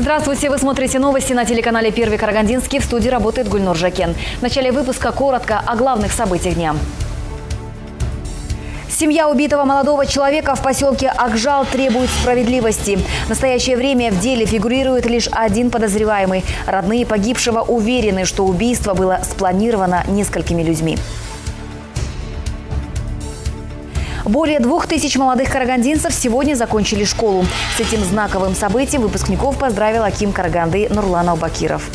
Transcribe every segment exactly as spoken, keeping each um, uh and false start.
Здравствуйте, вы смотрите новости на телеканале «Первый Карагандинский». В студии работает Гульнур Жакен. В начале выпуска коротко о главных событиях дня. Семья убитого молодого человека в поселке Акжал требует справедливости. В настоящее время в деле фигурирует лишь один подозреваемый. Родные погибшего уверены, что убийство было спланировано несколькими людьми. Более двух тысяч молодых карагандинцев сегодня закончили школу. С этим знаковым событием выпускников поздравил аким Караганды Нурлан Аубакиров.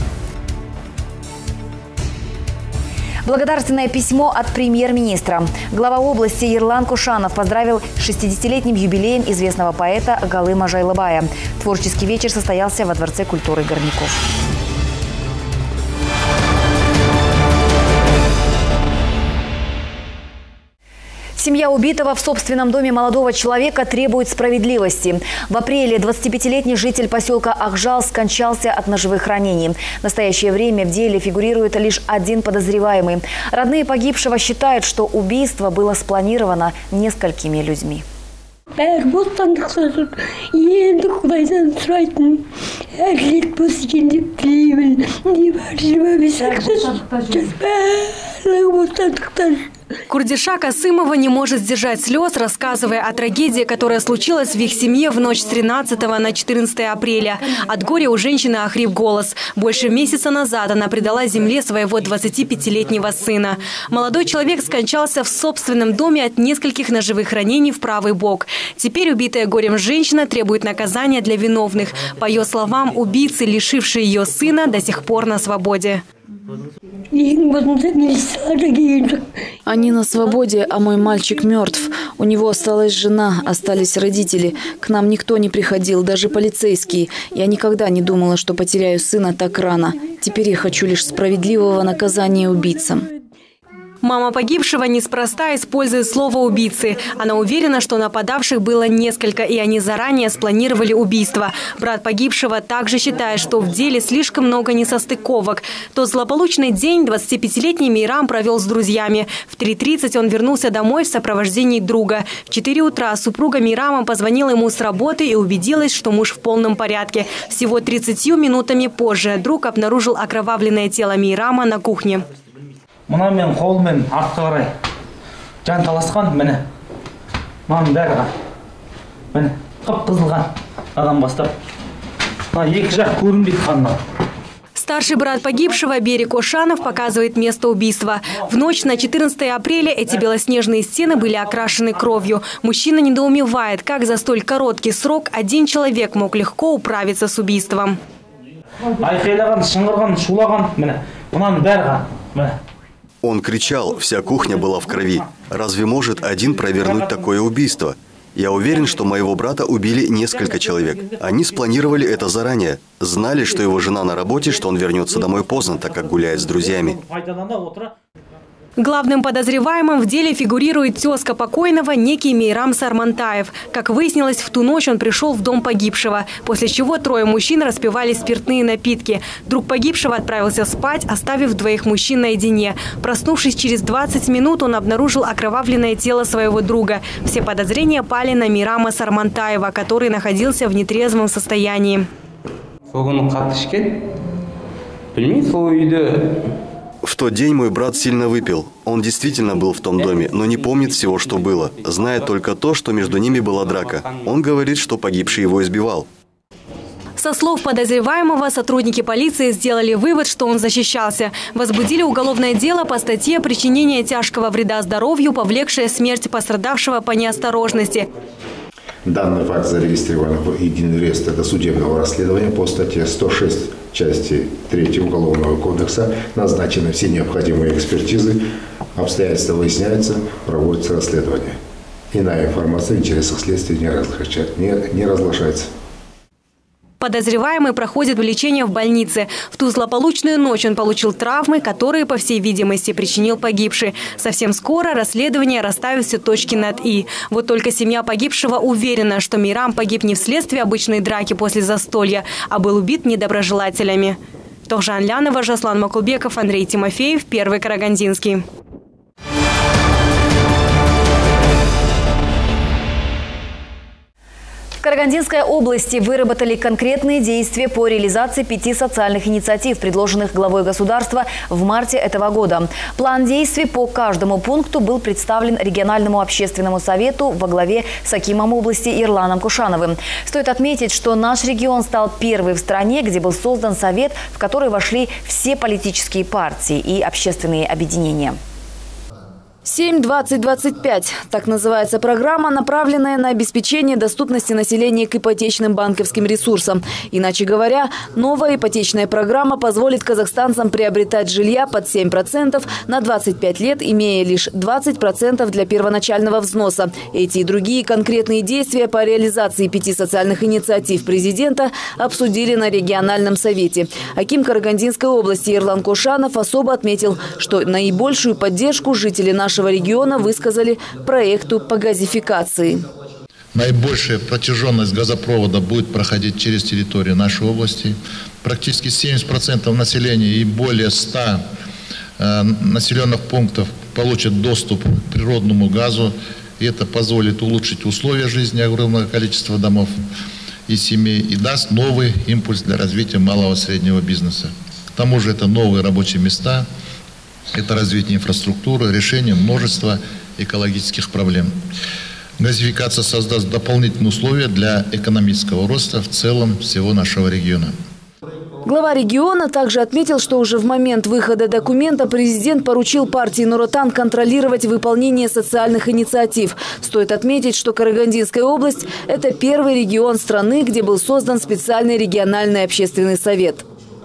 Благодарственное письмо от премьер-министра. Глава области Ерлан Кушанов поздравил с шестидесятилетним юбилеем известного поэта Галыма Жайлыбая. Творческий вечер состоялся во Дворце культуры Горняков. Семья убитого в собственном доме молодого человека требует справедливости. В апреле двадцатипятилетний житель поселка Акжал скончался от ножевых ранений. В настоящее время в деле фигурирует лишь один подозреваемый. Родные погибшего считают, что убийство было спланировано несколькими людьми. Курдиша Касымова не может сдержать слез, рассказывая о трагедии, которая случилась в их семье в ночь с тринадцатого на четырнадцатое апреля. От горя у женщины охрип голос. Больше месяца назад она предала земле своего двадцатипятилетнего сына. Молодой человек скончался в собственном доме от нескольких ножевых ранений в правый бок. Теперь убитая горем женщина требует наказания для виновных. По ее словам, убийцы, лишившие ее сына, до сих пор на свободе. Они на свободе, а мой мальчик мертв. У него осталась жена, остались родители. К нам никто не приходил, даже полицейские. Я никогда не думала, что потеряю сына так рано. Теперь я хочу лишь справедливого наказания убийцам. Мама погибшего неспроста использует слово «убийцы». Она уверена, что нападавших было несколько, и они заранее спланировали убийство. Брат погибшего также считает, что в деле слишком много несостыковок. Тот злополучный день двадцатипятилетний Мейрам провел с друзьями. В три тридцать он вернулся домой в сопровождении друга. В четыре утра супруга Мейрама позвонила ему с работы и убедилась, что муж в полном порядке. Всего тридцатью минутами позже друг обнаружил окровавленное тело Мейрама на кухне. Мына мен қолмен артқа қарай жан таласқан, міне. Мынаның бәрі міне қып-қызылған адам бастап. Мына екі жақ көрінбейді қаннан. Старший брат погибшего Берик Ошанов показывает место убийства. В ночь на четырнадцатое апреля эти белоснежные стены были окрашены кровью. Мужчина недоумевает, как за столь короткий срок один человек мог легко управиться с убийством. Айқайлаған, шыңғырған, шулаған, міне. Мынаның бәрі міне. Он кричал, вся кухня была в крови. Разве может один провернуть такое убийство? Я уверен, что моего брата убили несколько человек. Они спланировали это заранее. Знали, что его жена на работе, что он вернется домой поздно, так как гуляет с друзьями. Главным подозреваемым в деле фигурирует тезка покойного, некий Мейрам Сармантаев. Как выяснилось, в ту ночь он пришел в дом погибшего, после чего трое мужчин распивали спиртные напитки. Друг погибшего отправился спать, оставив двоих мужчин наедине. Проснувшись через двадцать минут, он обнаружил окровавленное тело своего друга. Все подозрения пали на Мейрама Сармантаева, который находился в нетрезвом состоянии. В тот день мой брат сильно выпил. Он действительно был в том доме, но не помнит всего, что было. Знает только то, что между ними была драка. Он говорит, что погибший его избивал. Со слов подозреваемого, сотрудники полиции сделали вывод, что он защищался. Возбудили уголовное дело по статье «Причинение тяжкого вреда здоровью, повлекшее смерть пострадавшего по неосторожности». Данный факт зарегистрирован в единый реестр досудебного расследования по статье сто шесть части третьей Уголовного кодекса. Назначены все необходимые экспертизы, обстоятельства выясняются, проводится расследование. Иная информация в интересах следствия не разглашается. Не, не разглашается. Подозреваемый проходит лечение в больнице. В ту злополучную ночь он получил травмы, которые, по всей видимости, причинил погибший. Совсем скоро расследование расставит все точки над «и». Вот только семья погибшего уверена, что Мейрам погиб не вследствие обычной драки после застолья, а был убит недоброжелателями. Тохжан Лянова, Жаслан Макулбеков, Андрей Тимофеев, Первый Карагандинский. В Карагандинской области выработали конкретные действия по реализации пяти социальных инициатив, предложенных главой государства в марте этого года. План действий по каждому пункту был представлен региональному общественному совету во главе с акимом области Ирланом Кушановым. Стоит отметить, что наш регион стал первый в стране, где был создан совет, в который вошли все политические партии и общественные объединения. семь двадцать двадцать пять. Так называется программа, направленная на обеспечение доступности населения к ипотечным банковским ресурсам. Иначе говоря, новая ипотечная программа позволит казахстанцам приобретать жилья под семь процентов на двадцать пять лет, имея лишь двадцать процентов для первоначального взноса. Эти и другие конкретные действия по реализации пяти социальных инициатив президента обсудили на региональном совете. Аким Карагандинской области Ирлан Кушанов особо отметил, что наибольшую поддержку жители нашего Нашего региона высказали проекту по газификации. Наибольшая протяженность газопровода будет проходить через территорию нашей области. Практически семьдесят процентов населения и более ста э, населенных пунктов получат доступ к природному газу. И это позволит улучшить условия жизни огромного количества домов и семей и даст новый импульс для развития малого и среднего бизнеса. К тому же это новые рабочие места. Это развитие инфраструктуры, решение множества экологических проблем. Газификация создаст дополнительные условия для экономического роста в целом всего нашего региона. Глава региона также отметил, что уже в момент выхода документа президент поручил партии Нур Отан контролировать выполнение социальных инициатив. Стоит отметить, что Карагандинская область – это первый регион страны, где был создан специальный региональный общественный совет.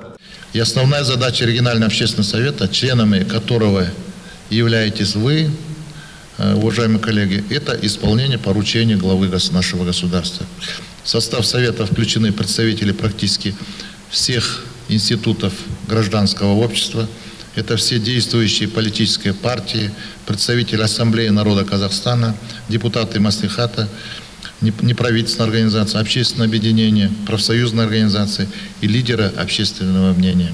И основная задача регионального общественного совета, членами которого являетесь вы, уважаемые коллеги, это исполнение поручений главы нашего государства. В состав совета включены представители практически всех институтов гражданского общества. Это все действующие политические партии, представители Ассамблеи народа Казахстана, депутаты Маслихата, неправительственные организации, общественные объединения, профсоюзные организации и лидеры общественного мнения.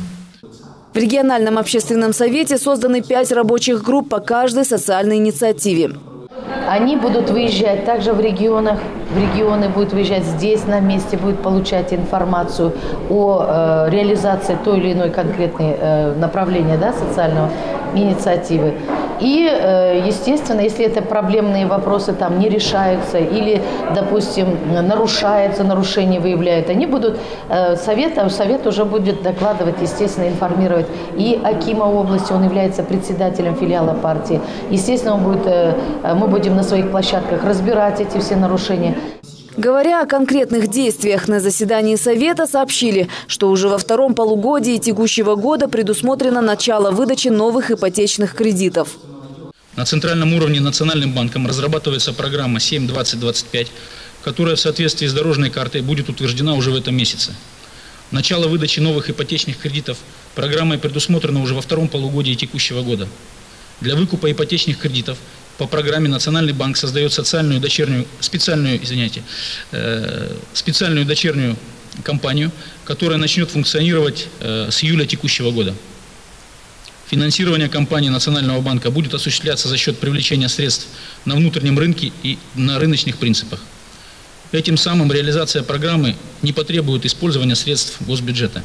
В региональном общественном совете созданы пять рабочих групп по каждой социальной инициативе. Они будут выезжать также в регионах, в регионы будут выезжать здесь, на месте, будут получать информацию о э, реализации той или иной конкретной э, направления, да, социального инициативы. И, э, естественно, если это проблемные вопросы там не решаются или, допустим, нарушается, нарушение выявляют, они будут, э, совет, а совет уже будет докладывать, естественно, информировать и акима области, он является председателем филиала партии. Естественно, он будет, э, мы будем на своих площадках разбирать эти все нарушения. Говоря о конкретных действиях на заседании Совета, сообщили, что уже во втором полугодии текущего года предусмотрено начало выдачи новых ипотечных кредитов. На центральном уровне Национальным банком разрабатывается программа семь двадцать двадцать пять, которая в соответствии с дорожной картой будет утверждена уже в этом месяце. Начало выдачи новых ипотечных кредитов программой предусмотрено уже во втором полугодии текущего года. Для выкупа ипотечных кредитов по программе Национальный банк создает социальную дочернюю, специальную, извините, э, специальную дочернюю компанию, которая начнет функционировать э, с июля текущего года. Финансирование компании Национального банка будет осуществляться за счет привлечения средств на внутреннем рынке и на рыночных принципах. Этим самым реализация программы не потребует использования средств госбюджета.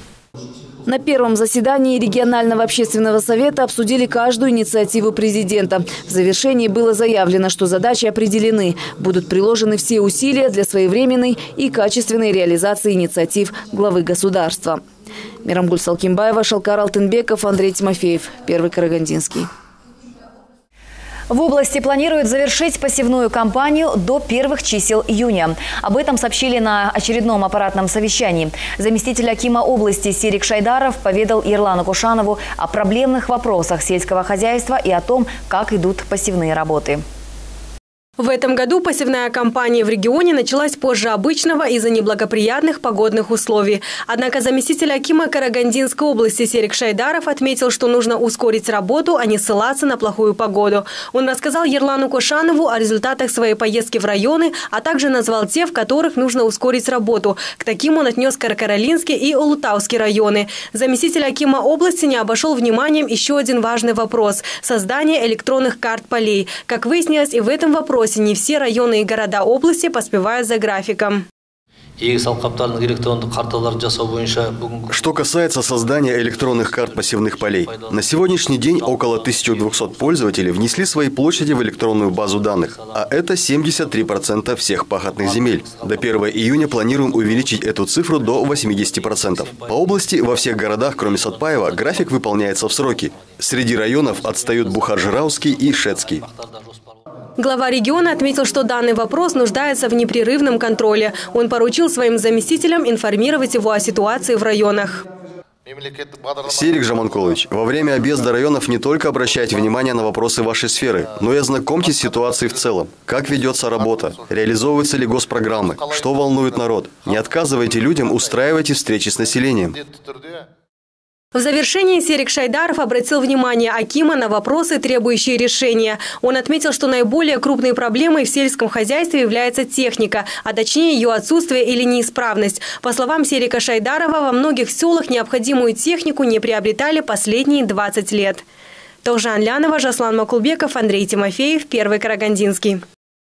На первом заседании регионального общественного совета обсудили каждую инициативу президента. В завершении было заявлено, что задачи определены. Будут приложены все усилия для своевременной и качественной реализации инициатив главы государства. Мирамгуль Салкимбаева, Шалкар Алтынбеков, Андрей Тимофеев. Первый Карагандинский. В области планируют завершить посевную кампанию до первых чисел июня. Об этом сообщили на очередном аппаратном совещании. Заместитель акима области Серик Шайдаров поведал Ирлану Кушанову о проблемных вопросах сельского хозяйства и о том, как идут посевные работы. В этом году посевная кампания в регионе началась позже обычного из-за неблагоприятных погодных условий. Однако заместитель акима Карагандинской области Серик Шайдаров отметил, что нужно ускорить работу, а не ссылаться на плохую погоду. Он рассказал Ирлану Кушанову о результатах своей поездки в районы, а также назвал те, в которых нужно ускорить работу. К таким он отнес Каракаралинский и Улутауский районы. Заместитель акима области не обошел вниманием еще один важный вопрос – создание электронных карт полей. Как выяснилось, и в этом вопросе не все районы и города области поспевают за графиком. Что касается создания электронных карт посевных полей, на сегодняшний день около тысячи двухсот пользователей внесли свои площади в электронную базу данных, а это семьдесят три процента всех пахотных земель. До первого июня планируем увеличить эту цифру до восьмидесяти процентов. По области во всех городах, кроме Сатпаева, график выполняется в сроки. Среди районов отстают Бухар-Жирауский и Шетский. Глава региона отметил, что данный вопрос нуждается в непрерывном контроле. Он поручил своим заместителям информировать его о ситуации в районах. Серик Жаманкулович, во время объезда районов не только обращайте внимание на вопросы вашей сферы, но и ознакомьтесь с ситуацией в целом. Как ведется работа, реализовываются ли госпрограммы, что волнует народ. Не отказывайте людям, устраивайте встречи с населением. В завершении Серик Шайдаров обратил внимание акима на вопросы, требующие решения. Он отметил, что наиболее крупной проблемой в сельском хозяйстве является техника, а точнее ее отсутствие или неисправность. По словам Серика Шайдарова, во многих селах необходимую технику не приобретали последние двадцать лет. Толжан Лянова, Жаслан Макулбеков, Андрей Тимофеев, Первый Карагандинский.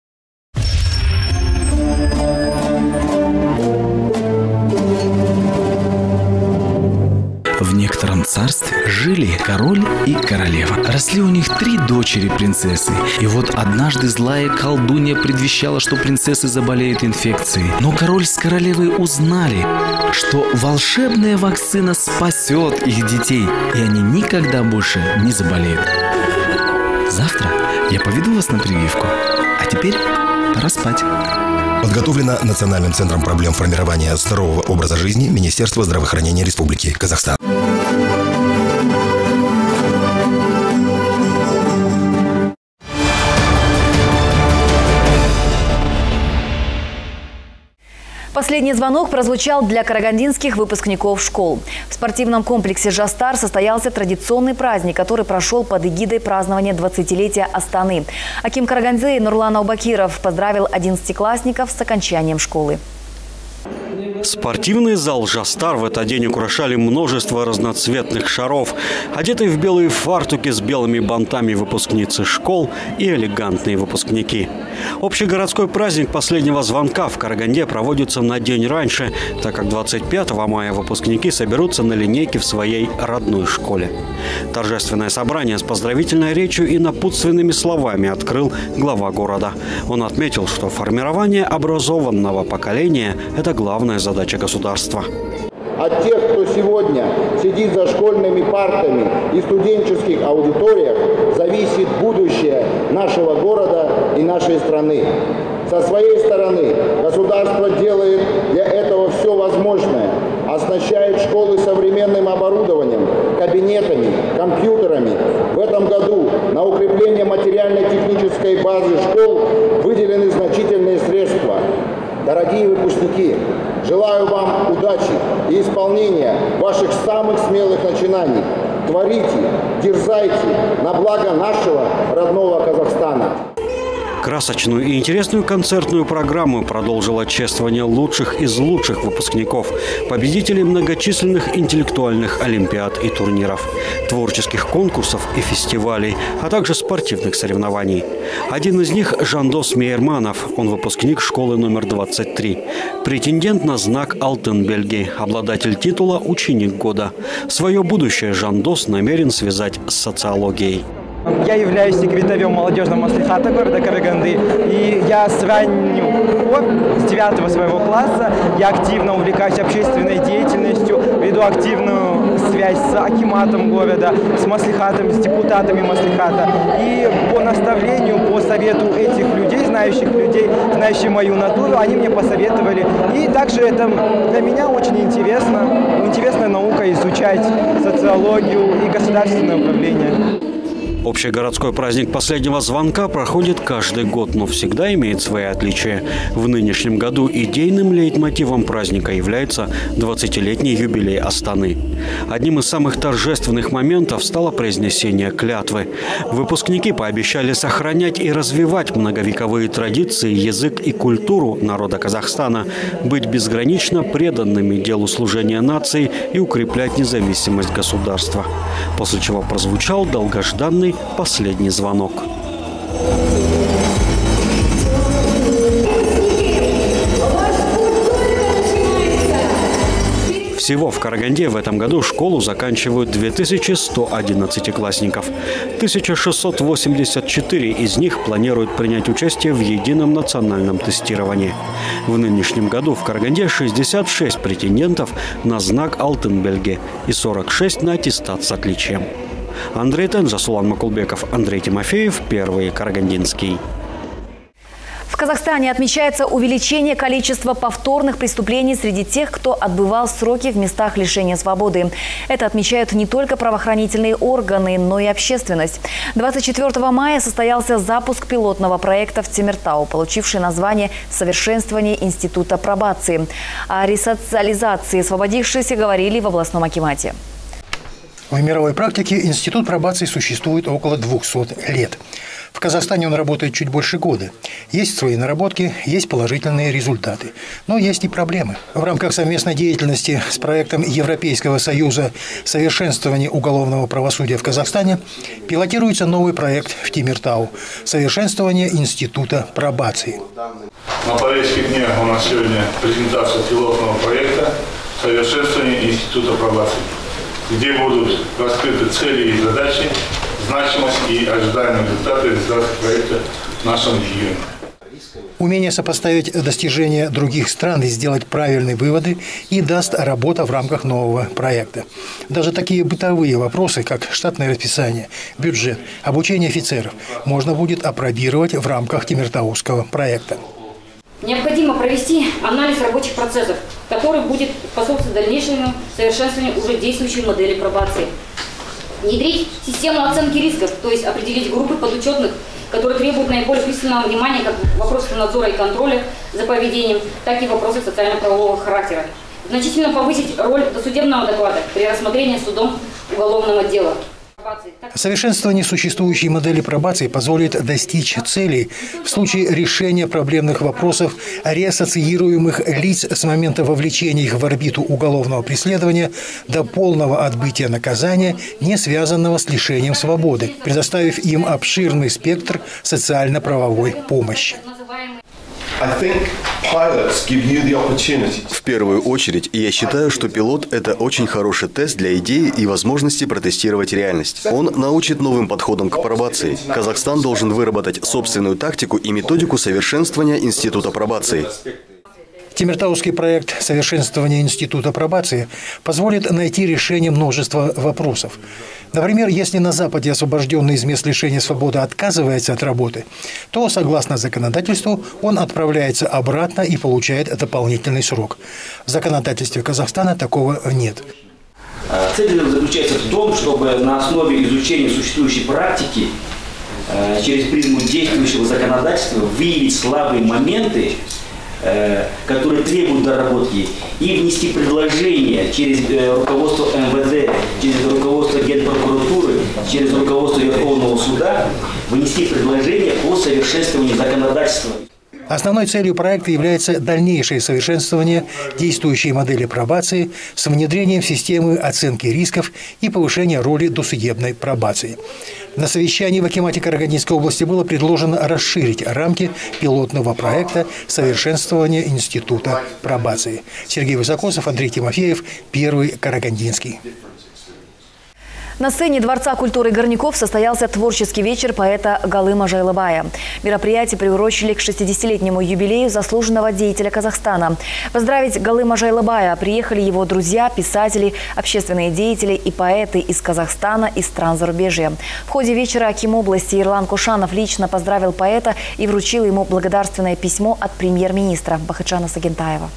В некотором царстве жили король и королева. Росли у них три дочери-принцессы. И вот однажды злая колдунья предвещала, что принцессы заболеют инфекцией. Но король с королевой узнали, что волшебная вакцина спасет их детей, и они никогда больше не заболеют. Завтра я поведу вас на прививку. А теперь пора спать. Подготовлено Национальным центром проблем формирования здорового образа жизни Министерства здравоохранения Республики Казахстан. Последний звонок прозвучал для карагандинских выпускников школ. В спортивном комплексе «Жастар» состоялся традиционный праздник, который прошел под эгидой празднования двадцатилетия Астаны. Аким Караганды Нурлан Аубакиров поздравил одиннадцатиклассников с окончанием школы. Спортивный зал «Жастар» в этот день украшали множество разноцветных шаров. Одетые в белые фартуки с белыми бантами выпускницы школ и элегантные выпускники. Общегородской праздник последнего звонка в Караганде проводится на день раньше, так как двадцать пятого мая выпускники соберутся на линейке в своей родной школе. Торжественное собрание с поздравительной речью и напутственными словами открыл глава города. Он отметил, что формирование образованного поколения – это главная задача государства. От тех, кто сегодня сидит за школьными партами и студенческих аудиториях, зависит будущее нашего города и нашей страны. Со своей стороны государство делает для этого все возможное, оснащает школы современным оборудованием, кабинетами, компьютерами. В этом году на укрепление материально-технической базы школ выделены значительные средства. Дорогие выпускники, желаю вам удачи и исполнения ваших самых смелых начинаний. Творите, дерзайте на благо нашего родного Казахстана. Красочную и интересную концертную программу продолжило чествование лучших из лучших выпускников, победителей многочисленных интеллектуальных олимпиад и турниров, творческих конкурсов и фестивалей, а также спортивных соревнований. Один из них – Жандос Мейерманов, он выпускник школы номер двадцать три, претендент на знак Алтын Бельги, обладатель титула «Ученик года». Свое будущее Жандос намерен связать с социологией. Я являюсь секретарем молодежного маслихата города Караганды, и я с ранних пор, с девятого своего класса, я активно увлекаюсь общественной деятельностью, веду активную связь с акиматом города, с маслихатом, с депутатами маслихата. И по наставлению, по совету этих людей, знающих людей, знающих мою натуру, они мне посоветовали. И также это для меня очень интересно, интересная наука изучать социологию и государственное управление. Общегородской праздник последнего звонка проходит каждый год, но всегда имеет свои отличия. В нынешнем году идейным лейтмотивом праздника является двадцатилетний юбилей Астаны. Одним из самых торжественных моментов стало произнесение клятвы. Выпускники пообещали сохранять и развивать многовековые традиции, язык и культуру народа Казахстана, быть безгранично преданными делу служения нации и укреплять независимость государства. После чего прозвучал долгожданный последний звонок. Всего в Караганде в этом году школу заканчивают две тысячи сто одиннадцатиклассников. тысяча шестьсот восемьдесят четыре из них планируют принять участие в едином национальном тестировании. В нынешнем году в Караганде шестьдесят шесть претендентов на знак «Алтын белге» и сорок шесть на аттестат с отличием. Андрей Тенжа, Сулан Макулбеков, Андрей Тимофеев, Первый Карагандинский. В Казахстане отмечается увеличение количества повторных преступлений среди тех, кто отбывал сроки в местах лишения свободы. Это отмечают не только правоохранительные органы, но и общественность. двадцать четвёртого мая состоялся запуск пилотного проекта в Темиртау, получивший название «Совершенствование института пробации». О ресоциализации освободившихся говорили в областном акимате. В мировой практике институт пробации существует около двухсот лет. В Казахстане он работает чуть больше года. Есть свои наработки, есть положительные результаты. Но есть и проблемы. В рамках совместной деятельности с проектом Европейского союза «Совершенствование уголовного правосудия в Казахстане» пилотируется новый проект в Темиртау – «Совершенствование института пробации». На повестке дня у нас сегодня презентация пилотного проекта «Совершенствование института пробации», где будут раскрыты цели и задачи, значимость и ожидаемые результаты реализации проекта в нашем регионе. Умение сопоставить достижения других стран и сделать правильные выводы и даст работа в рамках нового проекта. Даже такие бытовые вопросы, как штатное расписание, бюджет, обучение офицеров, можно будет апробировать в рамках Темиртауского проекта. Необходимо провести анализ рабочих процессов, который будет способствовать дальнейшему совершенствованию уже действующей модели пробации. Внедрить систему оценки рисков, то есть определить группы подучетных, которые требуют наиболее пристального внимания как вопросы надзора и контроля за поведением, так и вопросы социально-правового характера. Значительно повысить роль досудебного доклада при рассмотрении судом уголовного дела. Совершенствование существующей модели пробации позволит достичь целей в случае решения проблемных вопросов реассоциируемых лиц с момента вовлечения их в орбиту уголовного преследования до полного отбытия наказания, не связанного с лишением свободы, предоставив им обширный спектр социально-правовой помощи. В первую очередь, я считаю, что пилот – это очень хороший тест для идеи и возможности протестировать реальность. Он научит новым подходам к пробации. Казахстан должен выработать собственную тактику и методику совершенствования института пробации. Темиртауский проект «Совершенствование института пробации» позволит найти решение множества вопросов. Например, если на Западе освобожденный из мест лишения свободы отказывается от работы, то, согласно законодательству, он отправляется обратно и получает дополнительный срок. В законодательстве Казахстана такого нет. Цель заключается в том, чтобы на основе изучения существующей практики через призму действующего законодательства выявить слабые моменты, которые требуют доработки, и внести предложение через руководство эм вэ дэ, через руководство Генпрокуратуры, через руководство Верховного суда, внести предложение по совершенствованию законодательства. Основной целью проекта является дальнейшее совершенствование действующей модели пробации с внедрением системы оценки рисков и повышения роли досудебной пробации. На совещании в акимате Карагандинской области было предложено расширить рамки пилотного проекта «Совершенствование института пробации». Сергей Высокосов, Андрей Тимофеев, Первый Карагандинский. На сцене Дворца культуры Горняков состоялся творческий вечер поэта Галыма Жайлыбая. Мероприятие приурочили к шестидесятилетнему юбилею заслуженного деятеля Казахстана. Поздравить Галыма Жайлыбая приехали его друзья, писатели, общественные деятели и поэты из Казахстана и стран зарубежья. В ходе вечера аким области Ерлан Кошанов лично поздравил поэта и вручил ему благодарственное письмо от премьер-министра Бахытжана Сагентаева.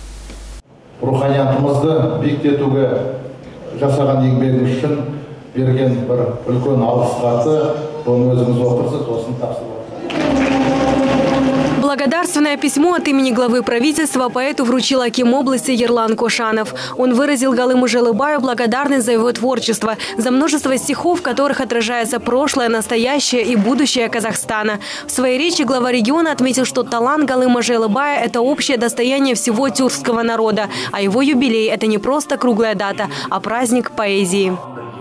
берген бір үлкен алғыс хаты, оны өзіңіз оқырсыз, осыны тапсырып. Благодарственное письмо от имени главы правительства поэту вручил аким области Ерлан Кошанов. Он выразил Галыму Жайлыбаю благодарность за его творчество, за множество стихов, в которых отражается прошлое, настоящее и будущее Казахстана. В своей речи глава региона отметил, что талант Галыма Жайлыбая – это общее достояние всего тюркского народа, а его юбилей – это не просто круглая дата, а праздник поэзии.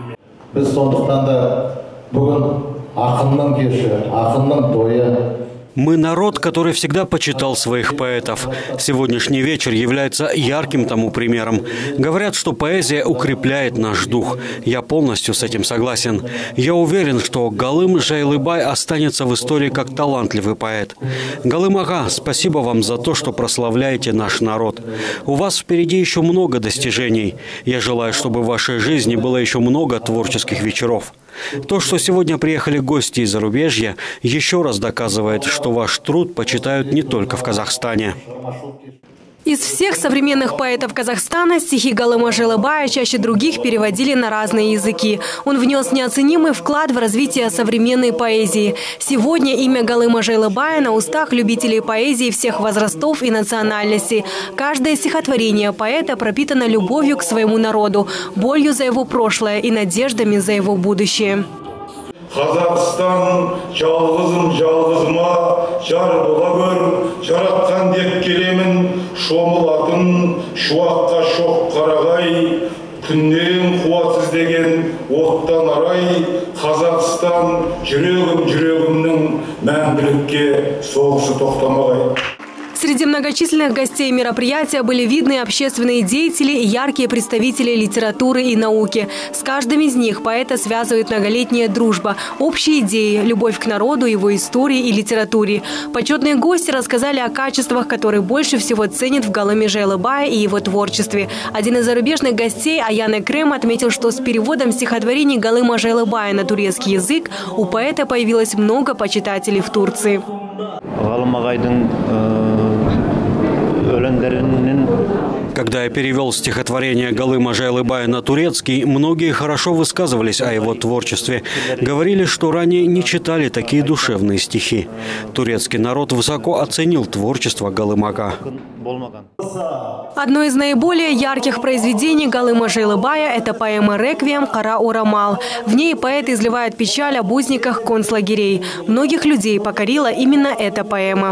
Біз сондықтан да бүгін ақынның кеші, ақынның тойы. Мы народ, который всегда почитал своих поэтов. Сегодняшний вечер является ярким тому примером. Говорят, что поэзия укрепляет наш дух. Я полностью с этим согласен. Я уверен, что Галым Жайлыбай останется в истории как талантливый поэт. Галым ага, спасибо вам за то, что прославляете наш народ. У вас впереди еще много достижений. Я желаю, чтобы в вашей жизни было еще много творческих вечеров. То, что сегодня приехали гости из зарубежья, еще раз доказывает, что ваш труд почитают не только в Казахстане. Из всех современных поэтов Казахстана стихи Галыма Жайлыбая чаще других переводили на разные языки. Он внес неоценимый вклад в развитие современной поэзии. Сегодня имя Галыма Жайлыбая на устах любителей поэзии всех возрастов и национальностей. Каждое стихотворение поэта пропитано любовью к своему народу, болью за его прошлое и надеждами за его будущее. Қазақстан жалғызым жалғызыма жар бола көр, жаратқан деп келемін, шомылатын шуаққа шоқ қарағай, күннен қуат іздеген оттан арай, Қазақстан жүрегім жүрегімнің мәңгілікке соғысы тоқтамағай. Среди многочисленных гостей мероприятия были видные общественные деятели и яркие представители литературы и науки. С каждым из них поэта связывает многолетняя дружба, общие идеи, любовь к народу, его истории и литературе. Почетные гости рассказали о качествах, которые больше всего ценят в Галыме Жайлыбае и его творчестве. Один из зарубежных гостей, Аян Экрем, отметил, что с переводом стихотворений Галыма Жайлыбая на турецкий язык у поэта появилось много почитателей в Турции. Когда я перевел стихотворение Галыма Жайлыбая на турецкий, многие хорошо высказывались о его творчестве. Говорили, что ранее не читали такие душевные стихи. Турецкий народ высоко оценил творчество Галыма ага. Одно из наиболее ярких произведений Галыма Жайлыбая – это поэма «Реквием Кара Орамал». В ней поэт изливает печаль об узниках концлагерей. Многих людей покорила именно эта поэма.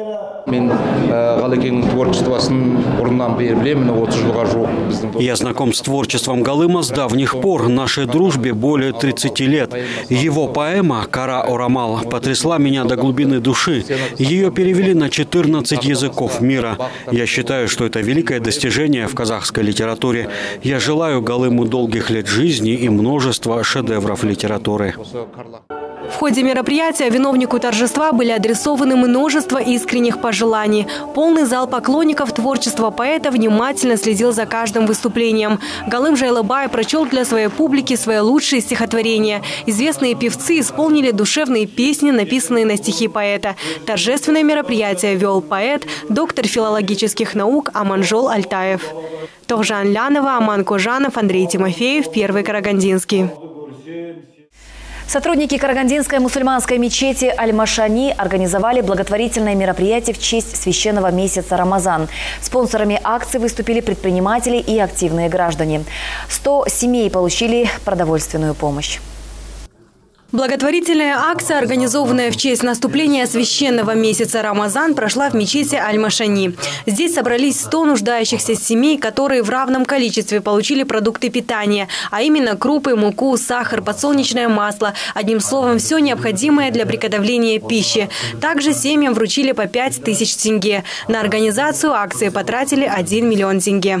Я знаком с творчеством Галыма с давних пор. Нашей дружбе более тридцати лет. Его поэма «Кара Орамал» потрясла меня до глубины души. Ее перевели на четырнадцать языков мира. Я считаю, что это великое достижение в казахской литературе. Я желаю Галыму долгих лет жизни и множества шедевров литературы. В ходе мероприятия виновнику торжества были адресованы множество искренних пожеланий. Полный зал поклонников творчества поэта внимательно следил за каждым выступлением. Галым Жайлыбай прочел для своей публики свои лучшие стихотворения. Известные певцы исполнили душевные песни, написанные на стихи поэта. Торжественное мероприятие вел поэт, доктор филологических наук Аманжол Альтаев. Тохжан Лянова, Аман Кожанов, Андрей Тимофеев, Первый Карагандинский. Сотрудники Карагандинской мусульманской мечети Аль-Машани организовали благотворительное мероприятие в честь священного месяца Рамазан. Спонсорами акции выступили предприниматели и активные граждане. сто семей получили продовольственную помощь. Благотворительная акция, организованная в честь наступления священного месяца Рамазан, прошла в мечети Аль-Машани. Здесь собрались сто нуждающихся семей, которые в равном количестве получили продукты питания, а именно крупы, муку, сахар, подсолнечное масло. Одним словом, все необходимое для приготовления пищи. Также семьям вручили по пять тысяч тенге. На организацию акции потратили один миллион тенге.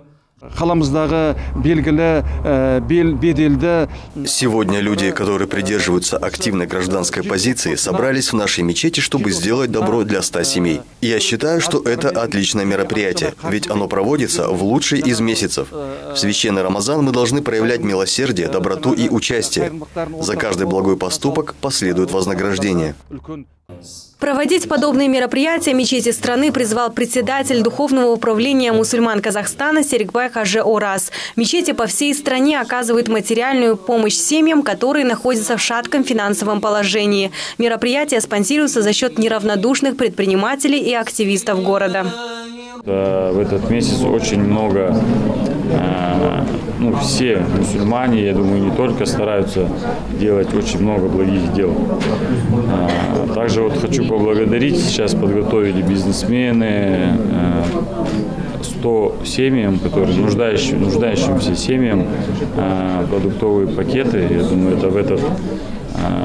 Сегодня люди, которые придерживаются активной гражданской позиции, собрались в нашей мечети, чтобы сделать добро для ста семей. Я считаю, что это отличное мероприятие, ведь оно проводится в лучший из месяцев. В священный Рамазан мы должны проявлять милосердие, доброту и участие. За каждый благой поступок последует вознаграждение. Проводить подобные мероприятия мечети страны призвал председатель Духовного управления мусульман Казахстана Серикбай Хажи Ораз. Мечети по всей стране оказывают материальную помощь семьям, которые находятся в шатком финансовом положении. Мероприятия спонсируются за счет неравнодушных предпринимателей и активистов города. В этот месяц очень много, ну, все мусульмане, я думаю, не только стараются делать очень много благих дел. Также вот хочу поблагодарить, сейчас подготовили бизнесмены, сто семьям, которые нуждающим, нуждающимся семьям продуктовые пакеты. Я думаю, это в этот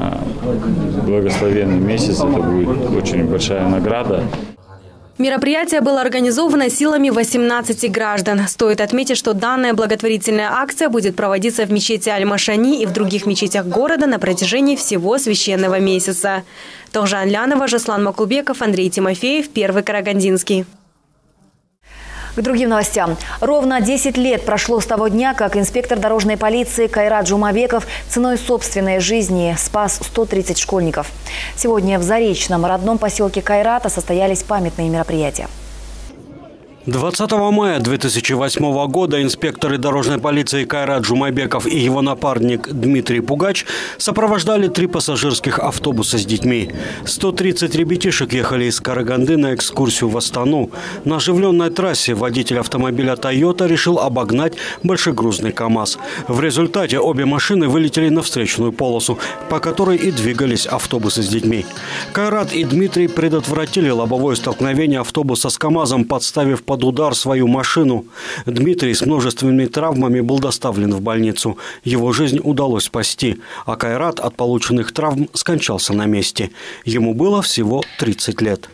благословенный месяц. Это будет очень большая награда. Мероприятие было организовано силами восемнадцати граждан. Стоит отметить, что данная благотворительная акция будет проводиться в мечети Аль-Машани и в других мечетях города на протяжении всего священного месяца. Тохжан Лянова, Жаслан Макулбеков, Андрей Тимофеев, Первый Карагандинский. К другим новостям. Ровно десять лет прошло с того дня, как инспектор дорожной полиции Кайрат Жумабеков ценой собственной жизни спас сто тридцать школьников. Сегодня в Заречном, родном поселке Кайрата, состоялись памятные мероприятия. двадцатого мая две тысячи восьмого года инспекторы дорожной полиции Кайрат Жумабеков и его напарник Дмитрий Пугач сопровождали три пассажирских автобуса с детьми. сто тридцать ребятишек ехали из Караганды на экскурсию в Астану. На оживленной трассе водитель автомобиля «Тойота» решил обогнать большегрузный КАМАЗ. В результате обе машины вылетели на встречную полосу, по которой и двигались автобусы с детьми. Кайрат и Дмитрий предотвратили лобовое столкновение автобуса с КАМАЗом, подставив под удар свою машину. Дмитрий с множественными травмами был доставлен в больницу. Его жизнь удалось спасти, а Кайрат от полученных травм скончался на месте. Ему было всего тридцать лет.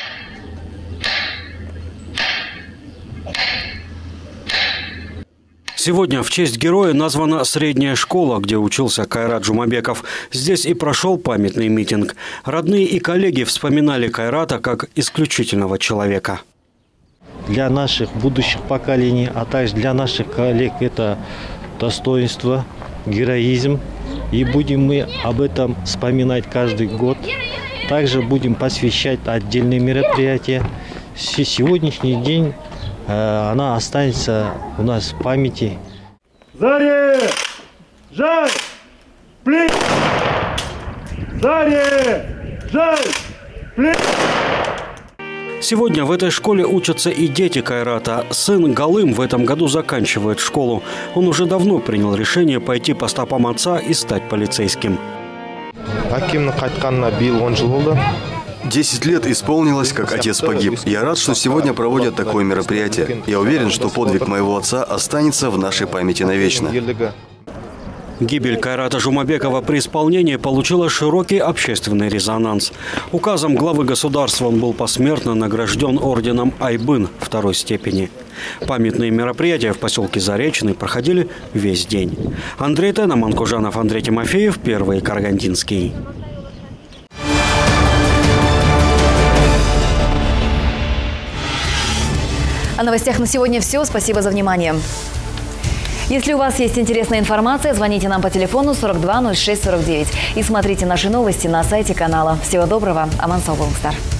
Сегодня в честь героя названа средняя школа, где учился Кайрат Жумабеков. Здесь и прошел памятный митинг. Родные и коллеги вспоминали Кайрата как исключительного человека. Для наших будущих поколений, а также для наших коллег это достоинство, героизм. И будем мы об этом вспоминать каждый год. Также будем посвящать отдельные мероприятия. Сегодняшний день э, она останется у нас в памяти. Заре! Жаль! Плей! Заре! Жаль! Плей! Сегодня в этой школе учатся и дети Кайрата. Сын Галым в этом году заканчивает школу. Он уже давно принял решение пойти по стопам отца и стать полицейским. Десять лет исполнилось, как отец погиб. Я рад, что сегодня проводят такое мероприятие. Я уверен, что подвиг моего отца останется в нашей памяти навечно. Гибель Кайрата Жумабекова при исполнении получила широкий общественный резонанс. Указом главы государства он был посмертно награжден орденом Айбын второй степени. Памятные мероприятия в поселке Заречный проходили весь день. Андрей Тена, Манкужанов, Андрей Тимофеев, Первый Карагандинский. О новостях на сегодня все. Спасибо за внимание. Если у вас есть интересная информация, звоните нам по телефону сорок два ноль шесть сорок девять и смотрите наши новости на сайте канала. Всего доброго. Аман Сау Болыңыздар.